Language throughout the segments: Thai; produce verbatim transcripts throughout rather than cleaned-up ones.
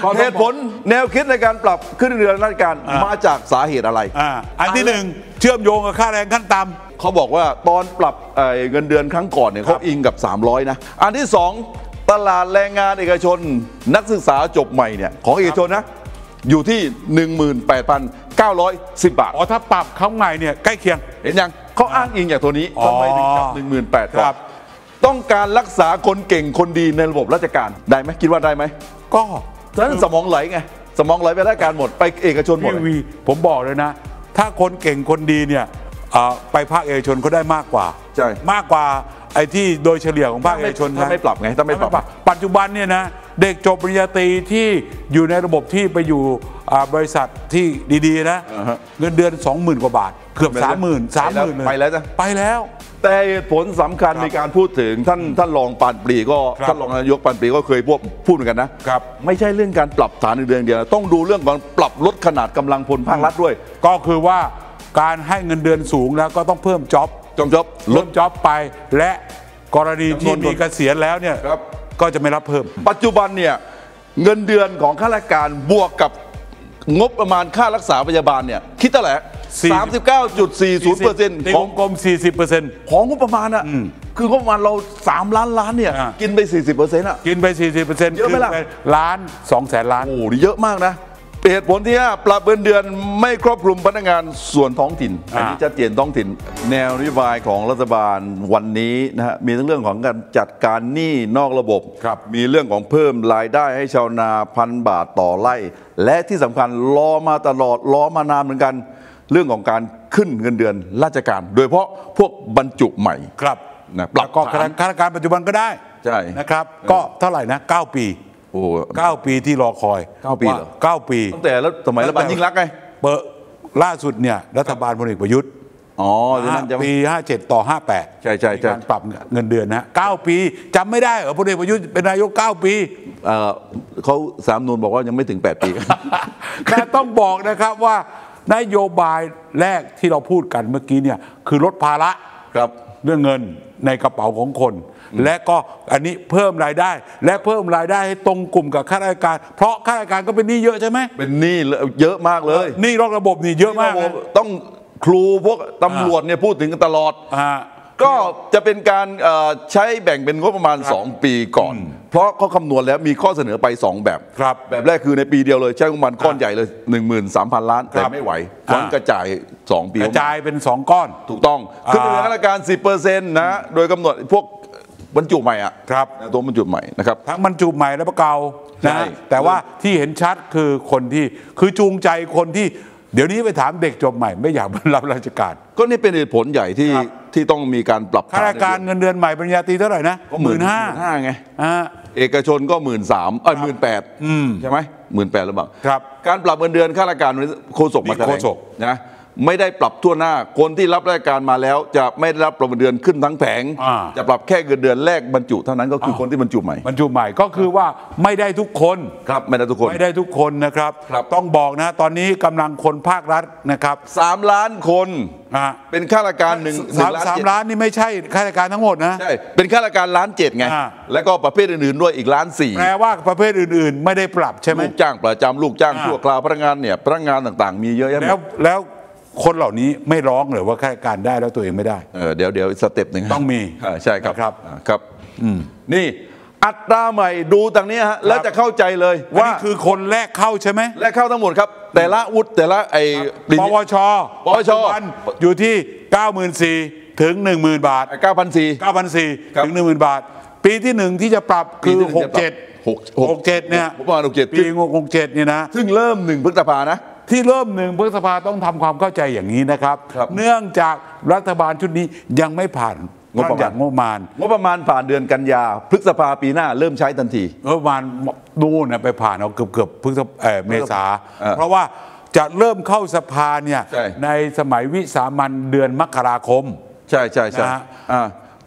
เหตุผลแนวคิดในการปรับขึ้นเงินเดือนราชการมาจากสาเหตุอะไรอันที่หนึ่งเชื่อมโยงกับค่าแรงขั้นต่ำเขาบอกว่าตอนปรับเงินเดือนครั้งก่อนเนี่ยเขาอิงกับสามร้อยนะอันที่สองตลาดแรงงานเอกชนนักศึกษาจบใหม่เนี่ยของเอกชนนะอยู่ที่ หนึ่งหมื่นแปดพันเก้าร้อยสิบ บาทอ๋อถ้าปรับครั้งใหม่เนี่ยใกล้เคียงเห็นยังเขาอ้างอิงอย่างตัวนี้ทำไมถึงจับ หนึ่งหมื่นแปดพัน ครับต้องการรักษาคนเก่งคนดีในระบบราชการได้ไหมคิดว่าได้ไหมก็ฉะนั้นสมองไหลไงสมองไหลไปราชการหมดไปเอกชนหมดผมบอกเลยนะถ้าคนเก่งคนดีเนี่ยไปภาคเอกชนเขาได้มากกว่าใช่มากกว่าไอ้ที่โดยเฉลี่ยของภาคเอกชนถ้าไม่ปรับไงถ้าไม่ปรับปัจจุบันเนี่ยนะเด็กจบปริญญาตรีที่อยู่ในระบบที่ไปอยู่บริษัทที่ดีๆนะเงินเดือนสองหมื่นกว่าบาทเกือบสามหมื่นสามหมื่นเลยไปแล้วจ้ะไปแล้วแต่ผลสำคัญในการพูดถึงท่านท่านรองปานปรีก็ท่านรองนายกปานปรีก็เคยพูดพูดเหมือนกันนะครับไม่ใช่เรื่องการปรับฐานเงินเดือนเดียวต้องดูเรื่องการปรับลดขนาดกำลังพลภาครัฐด้วยก็คือว่าการให้เงินเดือนสูงแล้วก็ต้องเพิ่มจ็อบจงจ็อบลดจ็อบไปและกรณีที่มีเกษียณแล้วเนี่ยก็จะไม่รับเพิ่มปัจจุบันเนี่ยเงินเดือนของข้าราชการบวกกับงบประมาณค่ารักษาพยาบาลเนี่ยคิดเท่าไหร่ สามสิบเก้าจุดสี่ศูนย์เปอร์เซ็นต์ของกรม สี่สิบเปอร์เซ็นต์ของงบประมาณอ่ะคืองบประมาณเราสามล้านล้านเนี่ยกินไป สี่สิบเปอร์เซ็นต์ อ่ะกินไป สี่สิบเปอร์เซ็นต์เยอะไหมล่ะล้านสองแสนล้านโอ้โหเยอะมากนะเหตุผลที่ห้าปรับเงินเดือนไม่ครอบคลุมพนักงานส่วนท้องถิ่นอันนี้ชัดเจนท้องถิ่นแนวนโยบายของรัฐบาลวันนี้นะฮะมีทั้งเรื่องของการจัดการหนี้นอกระบบมีเรื่องของเพิ่มรายได้ให้ชาวนาพันบาทต่อไร่และที่สำคัญรอมาตลอดรอมานานเหมือนกันเรื่องของการขึ้นเงินเดือนราชการโดยเฉพาะพวกบรรจุใหม่ครับนะปรับก็ข้าราชการปัจจุบันก็ได้ใช่นะครับก็เท่าไหร่นะเก้าปีโอ้เก้าปีที่รอคอยเก้าปีเหรอเก้าปีตั้งแต่แล้วสมัยรัฐบาลยิ่งรักไงเปิดล่าสุดเนี่ยรัฐบาลพลเอกประยุทธ์อ๋อปีห้าเจ็ดต่อห้าแปดใช่ใช่ใช่การปรับเงินเดือนนะเก้าปีจำไม่ได้เหรอพลเอกประยุทธ์เป็นนายกเก้าปีเออเขาสามนูนบอกว่ายังไม่ถึงแปดปีแต่ต้องบอกนะครับว่านโยบายแรกที่เราพูดกันเมื่อกี้เนี่ยคือลดภาระครับเรื่องเงินในกระเป๋าของคนและก็อันนี้เพิ่มรายได้และเพิ่มรายได้ให้ตรงกลุ่มกับข้าราชการเพราะข้าราชการก็เป็นหนี้เยอะใช่ไหมเป็นหนี้เยอะมากเลยหนี้นอกระบบนี่เยอะมากต้องครูพวกตำรวจเนี่ยพูดถึงกันตลอดก็จะเป็นการใช้แบ่งเป็นงบประมาณสองปีก่อนเพราะเขาคำนวณแล้วมีข้อเสนอไปสองแบบแบบแรกคือในปีเดียวเลยใช้งบประมาณก้อนใหญ่เลย หนึ่งหมื่นสามพัน ล้านแต่ไม่ไหวมันกระจายสองปีกระจายเป็นสองก้อนถูกต้องขึ้นเงินราชการ สิบเปอร์เซ็นต์ นะโดยกำหนดพวกบรรจุใหม่อ่ะครับตัวบรรจุใหม่นะครับทั้งบรรจุใหม่และเก่านะแต่ว่าที่เห็นชัดคือคนที่คือจูงใจคนที่เดี๋ยวนี้ไปถามเด็กจบใหม่ไม่อยากรับราชการก็นี่เป็นเหตุผลใหญ่ที่ที่ต้องมีการปรับข้าราชการเงินเดือนใหม่ปริญญาตรีเท่าไหร่นะก็หมื่นห้าไงเอกชนก็หมื่นสามเอ้ยหมื่นแปดใช่ไหมหมื่นแปดหรือเปล่าครับการปรับเงินเดือนข้าราชการโฆษกมาแถลงนะไม่ได้ปรับทั่วหน้าคนที่รับราชการมาแล้วจะไม่ได้รับปรับเงินเดือนขึ้นทั้งแผงจะปรับแค่เงินเดือนแรกบรรจุเท่านั้นก็คือคนที่บรรจุใหม่บรรจุใหม่ก็คือว่าไม่ได้ทุกคนครับไม่ได้ทุกคนไม่ได้ทุกคนนะครับต้องบอกนะตอนนี้กำลังคนภาครัฐนะครับสามล้านคนเป็นข้าราชการหนึ่งสามล้านนี่ไม่ใช่ข้าราชการทั้งหมดนะใช่เป็นข้าราชการล้านเจ็ดไงแล้วก็ประเภทอื่นๆด้วยอีกล้านสี่แปลว่าประเภทอื่นๆไม่ได้ปรับใช่ไหมลูกจ้างประจำลูกจ้างชั่วคราวพนักงานเนี่ยพนักงานต่างๆมีเยอะแยะแล้วแล้วคนเหล่านี้ไม่ร้องหรือว่าข้าราชการได้แล้วตัวเองไม่ได้เออเดี๋ยวเดี๋ยวสเต็ปหนึ่งต้องมีใช่ครับครับครับนี่อัตราใหม่ดูตรงนี้ฮะแล้วจะเข้าใจเลยว่านี่คือคนแรกเข้าใช่ไหมแรกเข้าทั้งหมดครับแต่ละวุฒิแต่ละไอ้ปวชปวชอยู่ที่ เก้าหมื่นสี่พัน ถึง หนึ่งหมื่น บาทเก้าพันสี่ร้อยเก้าพันสี่ร้อย ถึง หนึ่งหมื่น บาทปีที่หนึ่งที่จะปรับคือหกสิบเจ็ด หกสิบเจ็ดเนี่ยประมาณหกสิบเจ็ดปีหกสิบเจ็ดเนี่ยนะซึ่งเริ่มหนึ่งพฤษภานะที่เริ่มหนึ่งพฤษภาต้องทำความเข้าใจอย่างนี้นะครับเนื่องจากรัฐบาลชุดนี้ยังไม่ผ่านงบประมาณงบประมาณงบประมาณผ่านเดือนกันยาพฤษภาปีหน้าเริ่มใช้ทันทีงบประมาณนู่นไปผ่านเอาเกือบเกือบพฤษภาเมษาเพราะว่าจะเริ่มเข้าสภาเนี่ยในสมัยวิสามัญเดือนมกราคมใช่ใช่ใช่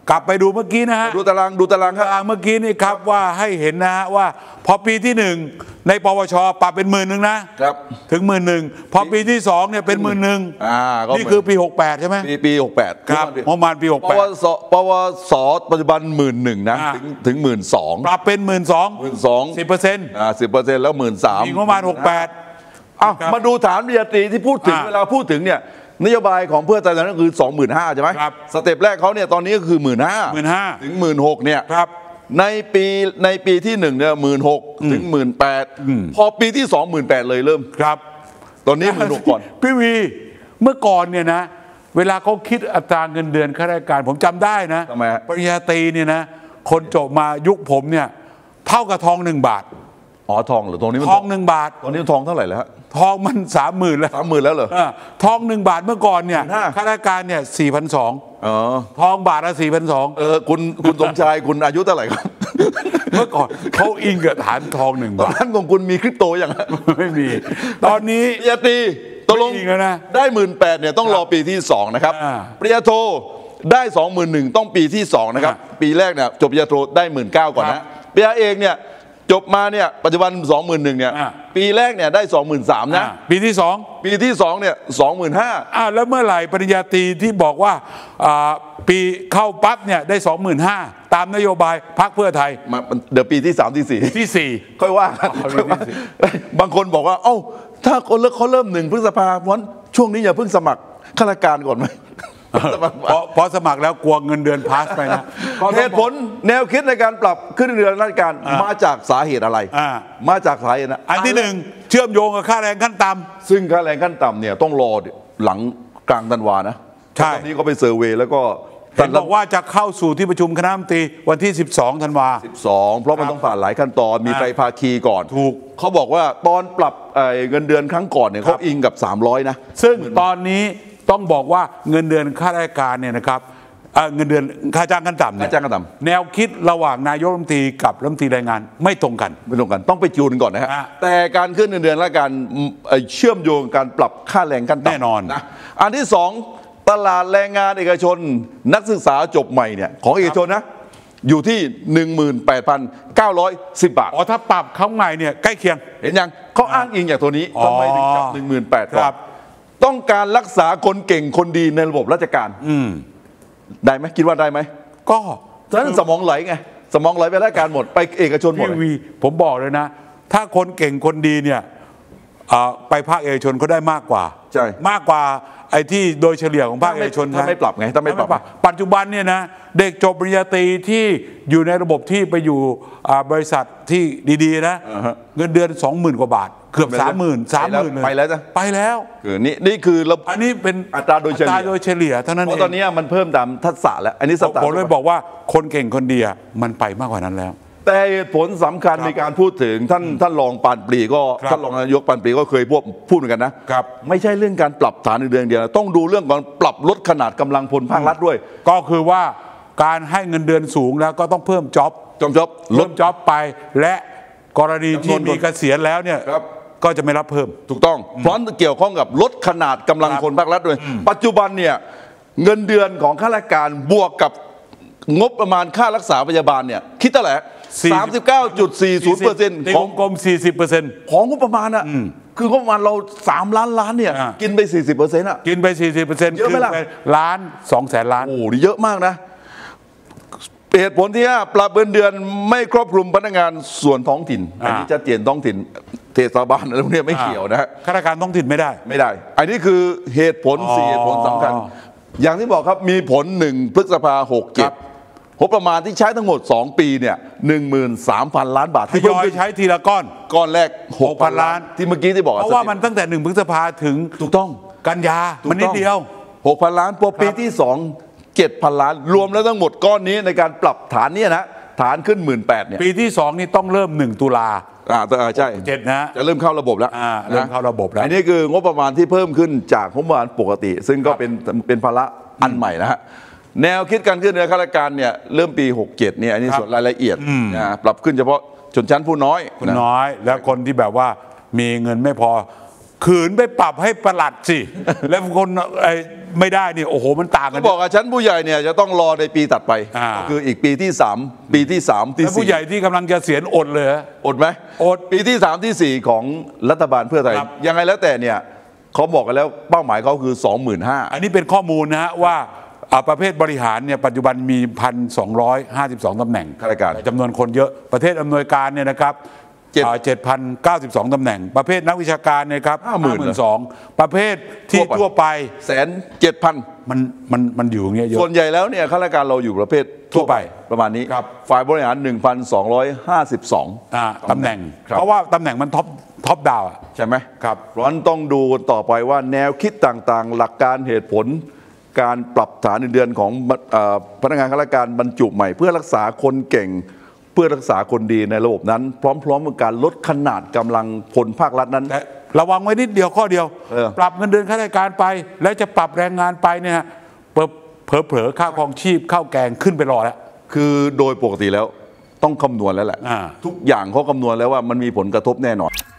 กลับไปดูเมื่อกี้นะฮะดูตารางดูตารางครับตารางเมื่อกี้นี่ครับว่าให้เห็นนะฮะว่าพอปีที่หนึ่งในปวชปรับเป็นหมื่นหนึ่งนะครับถึงหมื่นหนึ่งพอปีที่สองเนี่ยเป็นหมื่นหนึ่งอ่านี่คือปีหกแปดใช่ไหมปีปีหกแปดครับประมาณปีหกแปดปวสปวสปัจจุบันหมื่นหนึ่งนะถึงถึงหมื่นสองปรับเป็นหมื่นสองหมื่นสองสิบเปอร์เซ็นต์อ่าสิบเปอร์เซ็นต์แล้วหมื่นสามปีประมาณหกแปดอ้าวมาดูฐานปริญญาตรีที่พูดถึงเวลาพูดถึงเนี่ยนโยบายของเพื่อไทยนั้นก็คือ สองหมื่นห้าพัน ใช่ไหมครับสเต็ปแรกเขาเนี่ยตอนนี้ก็คือ หนึ่งหมื่นห้าพันหมื่นห้าถึง หนึ่งหมื่นหกพัน เนี่ยครับในปีในปีที่หนึ่งเนี่ย หนึ่งหมื่นหกพัน ถึง หนึ่งหมื่นแปดพัน พอปีที่สอง หนึ่งหมื่นแปดพัน เลยเริ่มครับตอนนี้ หนึ่งหมื่นหกพัน ก่อนพี่วีเมื่อก่อนเนี่ยนะเวลาเขาคิดอัตราเงินเดือนข้าราชการผมจำได้นะทำไมปริญญาตรีเนี่ยนะคนจบมายุคผมเนี่ยเท่ากับทองหนึ่งบาทอ๋อทองเหรอตรงนี้มันทองหนึ่งบาทตอนนี้ทองเท่าไหร่แล้วฮะทองมันสามหมื่นแล้วสามหมื่นแล้วเหรอทองหนึ่งบาทเมื่อก่อนเนี่ยข้าราชการเนี่ยสี่พันสองทองบาทละสี่พันสองเออคุณคุณสมชายคุณอายุเท่าไหร่ครับเมื่อก่อนเขาอิงกับฐานทองหนึ่งบาทท่านของคุณมีคริปโตอย่างไม่มีตอนนี้ปริญญาตรีตกลงได้หมื่นแปดเนี่ยต้องรอปีที่สองนะครับปริญญาโทได้สองหมื่นหนึ่งต้องปีที่สองนะครับปีแรกเนี่ยจบปริญญาโทได้หมื่นเก้าก่อนนะปริญญาเอกเนี่ยจบมาเนี่ยปัจจุบัน สองหมื่นหนึ่ง เนี่ยปีแรกเนี่ยได้ สองหมื่นสามพัน นะปีที่สองปีที่สองเนี่ย สองหมื่นห้าพันอ่าแล้วเมื่อไหร่ปริญญาตรีที่บอกว่าอ่าปีเข้าปั๊บเนี่ยได้ สองหมื่นห้าพัน ตามนโยบายพรรคเพื่อไทยมาเดี๋ยวปีที่สามที่สี่ที่สี่ค่อยว่ากันบางคนบอกว่าเอ้าถ้าคนเลิกเขาเริ่มหนึ่งพฤษภาคมช่วงนี้อย่าเพิ่งสมัครข้าราชการก่อนไหมพอสมัครแล้วกลัวเงินเดือนพาสไปนะเหตุผลแนวคิดในการปรับขึ้นเงินเดือนราชการมาจากสาเหตุอะไรมาจากสาเหตุนะอันที่หนึ่งเชื่อมโยงกับค่าแรงขั้นต่ำซึ่งค่าแรงขั้นต่ำเนี่ยต้องรอหลังกลางธันวานะใช่ตอนนี้ก็ไปเซอร์เวย์แล้วก็บอกว่าจะเข้าสู่ที่ประชุมคณะรัฐมนตรีวันที่สิบสองธันวาสิบสองเพราะมันต้องผ่านหลายขั้นตอนมีไตรภาคีก่อนถูกเขาบอกว่าตอนปรับเงินเดือนครั้งก่อนเนี่ยเขาอิงกับสามร้อยนะซึ่งตอนนี้ต้องบอกว่าเงินเดือนข้าราชการเนี่ยนะครับเงินเดือนค่าจ้างขั้นต่ำเนี่ยแนวคิดระหว่างนายกรัฐมนตรีกับรัฐมนตรีแรงงานไม่ตรงกันไม่ตรงกันต้องไปจูนก่อนนะฮะแต่การขึ้นเงินเดือนและการเชื่อมโยงการปรับค่าแรงขั้นต่ำแน่นอนนะอันที่สองตลาดแรงงานเอกชนนักศึกษาจบใหม่เนี่ยของเอกชนนะอยู่ที่ หนึ่งหมื่นแปดพันเก้าร้อยสิบ บาทอ๋อถ้าปรับเขาใหม่เนี่ยใกล้เคียงเห็นยังเขาอ้างอิงอย่างตัวนี้ทำไมถึงจับ หนึ่งหมื่นแปดพัน ครับต้องการรักษาคนเก่งคนดีในระบบราชการอืมได้ไหมคิดว่าได้ไหมก็ฉะนั้นสมองไหลไงสมองไหลไปราชการหมดไปเอกชนหมดพี่ผมบอกเลยนะถ้าคนเก่งคนดีเนี่ยไปภาคเอกชนเขาได้มากกว่าใช่มากกว่าไอ้ที่โดยเฉลี่ยของภาคเอกชนถ้าไม่ปรับไงถ้าไม่ปรับปัจจุบันเนี่ยนะเด็กจบปริญญาตรีที่อยู่ในระบบที่ไปอยู่บริษัทที่ดีๆนะเงินเดือนสองหมื่นกว่าบาทเกือบสามหมื่นสามหมื่นเลยไปแล้วจ้ะไปแล้วคือนี่นี่คืออันนี้เป็นอัตราโดยเฉลี่ยโดยเฉลี่ยเท่านั้นเองเพราะตอนนี้มันเพิ่มตามทักษะแล้วอันนี้ผมเลยบอกว่าคนเก่งคนดีมันไปมากกว่านั้นแล้วแต่ผลสำคัญในการพูดถึงท่านท่านรองปานปรีก็ท่านรองนายกปานปรีก็เคยพูดพูดเหมือนกันนะครับไม่ใช่เรื่องการปรับฐานเงินเดือนเดียวต้องดูเรื่องการปรับลดขนาดกำลังพลภาครัฐด้วยก็คือว่าการให้เงินเดือนสูงแล้วก็ต้องเพิ่มจ็อบจอมจ็อบลดจ็อบไปและกรณีที่มีเกษียณแล้วเนี่ยก็จะไม่รับเพิ่มถูกต้องเพราะเกี่ยวข้องกับลดขนาดกำลังพลภาครัฐด้วยปัจจุบันเนี่ยเงินเดือนของข้าราชการบวกกับงบประมาณค่ารักษาพยาบาลเนี่ยคิดเท่าไหร่สามสิบเก้าจุดสี่ศูนย์เปอร์เซ็นต์ของกรมสี่สิบเปอร์เซ็นต์ของงบประมาณอ่ะคืองบประมาณเราสามล้านล้านเนี่ยกินไปสี่สิบเปอร์เซ็นต์อ่ะกินไปสี่สิบเปอร์เซ็นต์เยอะไหมล่ะล้านสองแสนล้านโอ้เยอะมากนะเหตุผลที่ห้าปรับเงินเดือนไม่ครอบคลุมพนักงานส่วนท้องถิ่นอันนี้จะเปลี่ยนท้องถิ่นเทศบาลอะไรพวกนี้ไม่เกี่ยวนะฮะข้าราชการท้องถิ่นไม่ได้ไม่ได้อันนี้คือเหตุผลสี่เหตุผลสำคัญอย่างที่บอกครับมีผลหนึ่งพฤษภาหกเจ็ดงบประมาณที่ใช้ทั้งหมดสองปีเนี่ย หนึ่งหมื่นสามพัน ล้านบาททยอยใช้ทีละก้อนก้อนแรก หกพัน ล้านที่เมื่อกี้ที่บอกเพราะว่ามันตั้งแต่หนึ่งพฤษภาถึงถูกต้องกันยามันนิดเดียวหกพัน ล้านพอปีที่สอง เจ็ดพัน ล้านรวมแล้วทั้งหมดก้อนนี้ในการปรับฐานเนี่ยนะฐานขึ้น หนึ่งหมื่นแปดพัน เนี่ยปีที่สองนี่ต้องเริ่มหนึ่งตุลาอ่าใช่เจ็ดนะจะเริ่มเข้าระบบแล้วอ่าเริ่มเข้าระบบแล้วอันนี้คืองบประมาณที่เพิ่มขึ้นจากงบประมาณปกติซึ่งก็เป็นเป็นภาระอันใหม่นะฮะแนวคิดการขึ้นเงินข้าราชการเนี่ยเริ่มปีหกเจ็ดเนี่ยอันนี้ส่วนรายละเอียดนะปรับขึ้นเฉพาะชนชั้นผู้น้อยผู้น้อยแล้วคนที่แบบว่ามีเงินไม่พอขืนไปปรับให้ประหลัดสิ แล้วคนไอ้ไม่ได้เนี่ยโอ้โหมันต่างกันบอกกับชั้นผู้ใหญ่เนี่ยจะต้องรอในปีตัดไปอ่าก็คืออีกปีที่สามปีที่สามที่แล้วผู้สี่ใหญ่ที่กำลังจะเสียณอดเลยฮะอดไหมอดปีที่สามที่สี่ของรัฐบาลเพื่อไทยครับยังไงแล้วแต่เนี่ยเขาบอกกันแล้วเป้าหมายเขาคือ สองหมื่นห้าพันอันนี้เป็นข้อมูลนะฮะว่าอ่าประเภทบริหารเนี่ยปัจจุบันมี หนึ่งพันสองร้อยห้าสิบสอง ตำแหน่งข้าราชการจำนวนคนเยอะประเภทอำนวยการเนี่ยนะครับเจ็ดเจ็ดพันเก้าสิบสอง ตำแหน่ง ประเภทนักวิชาการเนี่ยครับห้าหมื่นสองประเภทที่ทั่วไปแสนเจ็ดพันมันมันมันอยู่อย่างเงี้ยเยส่วอะนใหญ่แล้วเนี่ยข้าราชการเราอยู่ประเภททั่วไปประมาณนี้ครับฝ่ายบริหาร หนึ่งพันสองร้อยห้าสิบสองอ่าตำแหน่งครับเพราะว่าตำแหน่งมันท็อปท็อปดาวใช่ไหมครับเพราะฉะนั้นต้องดูต่อไปว่าแนวคิดต่างๆ หลักการเหตุผล การปรับฐานเงินเดือนของเอ่อพนักงานข้าราชการบรรจุใหม่ เพื่อรักษาคนเก่ง เพื่อรักษาคนดีในระบบนั้น พร้อมๆกับการลดขนาดกำลังพลภาครัฐนั้นแต่ระวังไว้นิดเดียวข้อเดียวเออปรับเงินเดือนข้าราชการไป แล้วจะปรับแรงงานไปเนี่ยเผลอเผลอๆค่าครองชีพข้าวแกงขึ้นไปรอแล้วคือโดยปกติแล้วต้องคำนวณแล้วแหละอ่าทุกอย่างเขาคำนวณแล้วว่ามันมีผลกระทบแน่นอน